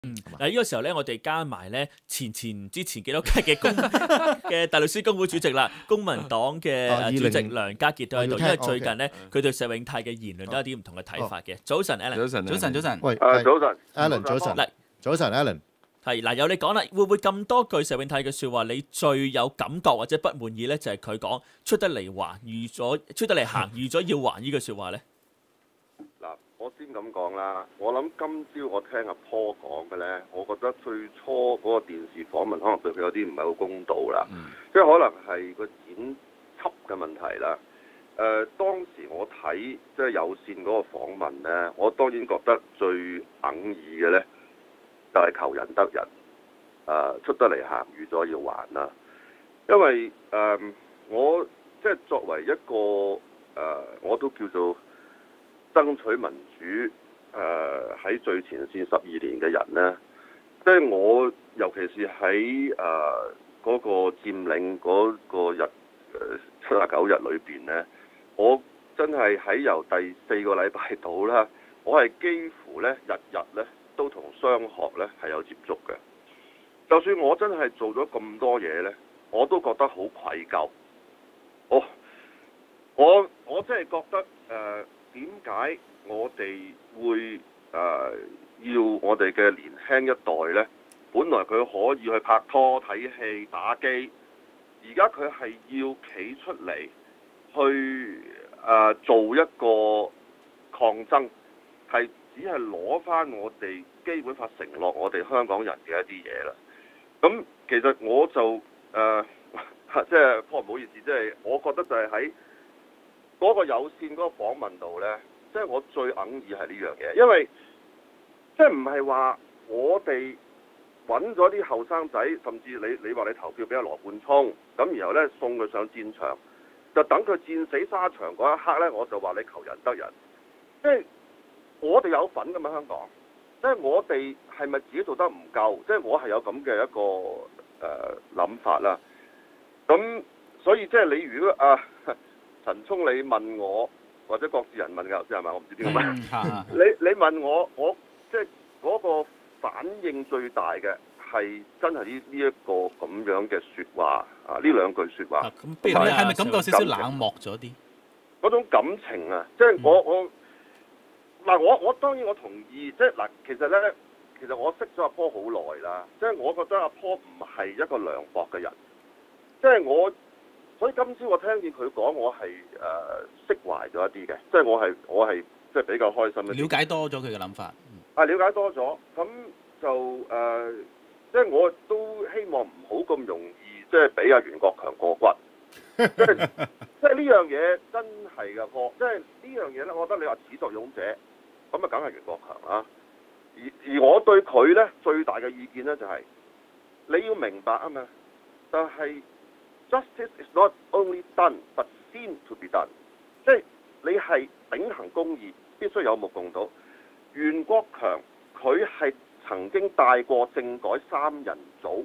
嗱呢個時候咧，我哋加埋咧之前幾多屆嘅大律師公會主席啦，公民黨嘅主席梁家傑都喺度，因為最近咧佢對石永泰嘅言論都有啲唔同嘅睇法嘅。早晨 Alan， 早晨， 喂， 早晨 Alan， 早晨 Alan， 係嗱，由你講啦，會唔會咁多句石永泰嘅説話，你最有感覺或者不滿意咧？就係佢講出得嚟還預咗，出得嚟行預咗要還呢句説話咧？ 嗱，我先咁講啦。我諗今朝我聽阿 Paul 講嘅呢，我覺得最初嗰個電視訪問可能對佢有啲唔係好公道啦，即係可能係個剪輯嘅問題啦。當時我睇即係有線嗰個訪問呢，我當然覺得最哽耳嘅呢，就係求人得人，出得嚟行預咗要還啦。因為我即係作為一個我都叫做爭取民主喺最前線12年嘅人呢，即係我尤其是喺嗰個佔領嗰個日79日裏邊呢，我真係喺由第4個禮拜到啦，我係幾乎呢日日呢都同商學呢係有接觸嘅。就算我真係做咗咁多嘢呢，我都覺得好愧疚。我真係覺得點解我哋會要我哋嘅年輕一代呢？本來佢可以去拍拖、睇戲、打機，而家佢係要企出嚟去做一個抗爭，係只係攞翻我哋基本法承諾我哋香港人嘅一啲嘢啦。咁其實我就即係唔好意思，即係我覺得就係喺嗰個有線嗰個訪問度呢，即係我最哽耳係呢樣嘢，因為即係唔係話我哋揾咗啲後生仔，甚至你話你投票俾阿羅冠聰，咁然後呢送佢上戰場，就等佢戰死沙場嗰一刻呢，我就話你求人得人，即係我哋有份㗎嘛香港，即係我哋係咪自己做得唔夠？即係我係有咁嘅一個諗法啦。咁所以即係你如果陳聰你問我，或者郭志仁問㗎頭先係咪？我唔知邊個問。你問我即係嗰個反應最大嘅係真係呢一個咁樣嘅説話啊！呢兩句説話。 咁不如你係咪感覺少少冷漠咗啲？ 嗰種感情啊，即係我當然我同意，即係嗱，其實我識咗阿坡好耐啦，即係我覺得阿坡唔係一個涼薄嘅人，即係所以今朝我聽見佢講，我係釋懷咗一啲嘅，即係我係即係比較開心嘅。 了解多咗佢嘅諗法。 了解多咗，咁就即係我都希望唔好咁容易，即係俾阿袁國強過骨。即係呢樣嘢真係㗎噃，即係呢樣嘢咧，我覺得你話始作俑者，咁啊梗係袁國強啦。而我對佢咧最大嘅意見咧就係、你要明白啊嘛，就係、justice is not only done but seen to be done， 即係你係秉行公義，必須有目共睹。袁國強佢係曾經帶過政改3人組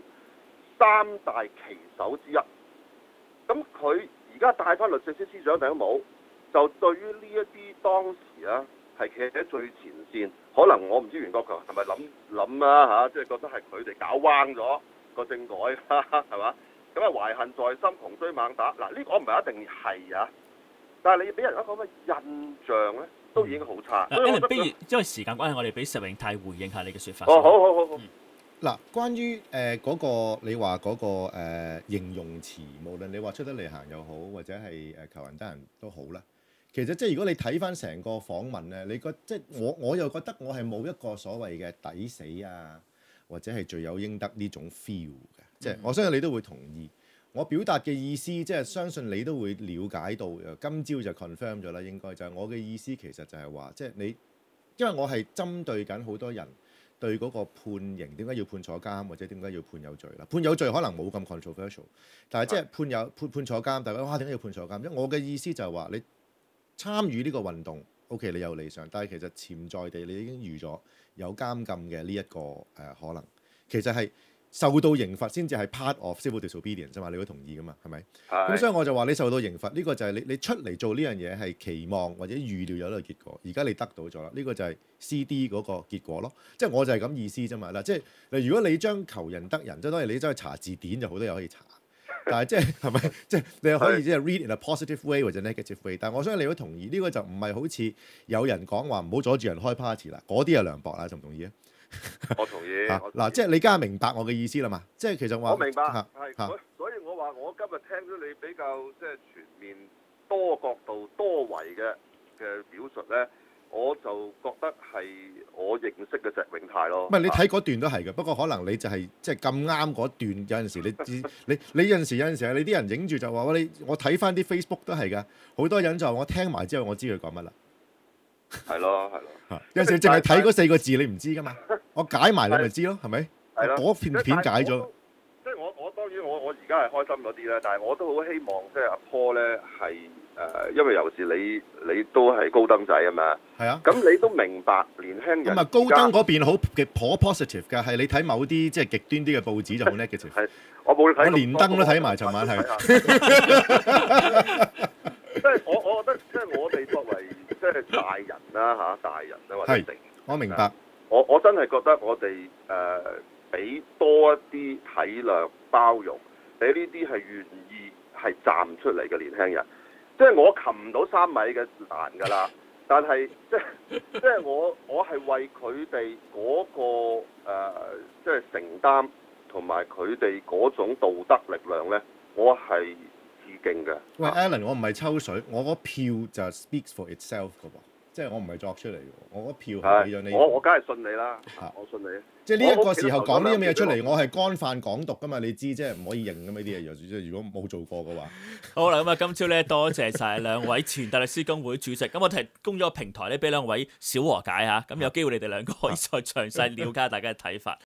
3大旗手之一。咁佢而家帶翻律政司司長頂帽，就對於呢一啲當時啊係企喺最前線，可能我唔知袁國強係咪諗啦即係覺得係佢哋搞彎咗個政改係嘛？咁懷恨在心，窮追猛打。嗱呢個唔係一定係啊，但係你俾人一個咁嘅印象咧，都已經好差。 不如因為時間關係，我哋俾石永泰回應下你嘅説法。 好。 嗱，關於嗰個你話嗰個形容詞，無論你話出得嚟行又好，或者係求人得人都好啦。其實即係如果你睇翻成個訪問咧，你覺即係我又覺得我係冇一個所謂嘅抵死啊，或者係罪有應得呢種 feel 嘅。即係我相信你都會同意我表達嘅意思，即係相信你都會了解到。今朝就 confirm 咗啦，應該就係我嘅意思，其實就係話即係你，因為我係針對緊好多人。對嗰個判刑點解要判坐監，或者點解要判有罪啦？判有罪可能冇咁 controversial， 但係即係判坐監，大家哇點解要判坐監？因為我嘅意思就係話你參與呢個運動 ，OK 你有理想，但係其實潛在地你已經預咗有監禁嘅呢一個可能。其實係受到刑罰先至係 part of civil disobedience 啫嘛，你都同意噶嘛，係咪？咁係所以我就話你受到刑罰，呢個就係你出嚟做呢樣嘢係期望或者預料有呢個結果，而家你得到咗啦，呢個就係 CD 嗰個結果咯。即係我就係咁意思啫嘛。嗱，即係如果你將求仁得仁，即係當然你走去查字典就好多嘢可以查，但係即係咪即係你可以即係 read in a positive way 或者 negative way。但係我相信你都同意呢個就唔係好似有人講話唔好阻住人開 party 啦，嗰啲係涼薄啦，同唔同意啊？ 我同意。 嗱，即係你而家明白我嘅意思啦嘛？即係其實話我明白， 嚇所以我話我今日聽咗你比較即係全面、多角度、多維嘅表述咧，我就覺得係我認識嘅石永泰咯。 唔係你睇嗰段都係嘅，不過可能你就係即係咁啱嗰段有陣時你有陣時你啲人影住就話我睇翻啲 Facebook 都係㗎，好多人就話我聽埋之後我知佢講乜啦。 係咯。 有陣時淨係睇嗰4個字你唔知㗎嘛，我解埋你咪知咯，係咪？ 係咯。 嗰片解咗。 即係我當然我而家係開心嗰啲啦，但係我都好希望即係阿 Paul 咧係因為尤其是你都係高登仔啊嘛。 係啊。 咁你都明白年輕人。 咁啊高登嗰邊好頗 positive 㗎，係你睇某啲即係極端啲嘅報紙就好 negative。 係。我冇睇。 我連登都睇埋，尋晚係。 即係我覺得即係我哋作為即係大人啦大人啦或者成， 我明白。 我真係覺得我哋俾多一啲體諒包容，俾呢啲係願意係站出嚟嘅年輕人。即係我擒唔到3米嘅難㗎啦，但係即係我係為佢哋嗰個即係承擔同埋佢哋嗰種道德力量咧，我係致敬嘅。 喂 Alan， 我唔係抽水，我嗰票就 speaks for itself 㗎喎，即係我唔係作出嚟嘅，我嗰票係俾咗你。 我梗係信你啦，我信你。 即係呢一個時候講呢啲嘢出嚟，我係干犯港獨㗎嘛，你知即係唔可以認㗎嘛呢啲嘢，即係如果冇做過嘅話。 好啦，咁啊今朝咧多謝晒兩位前大律師公會主席，咁我提供咗個平台咧俾兩位小和解嚇，咁有機會你哋兩個可以再詳細了解大家嘅睇法。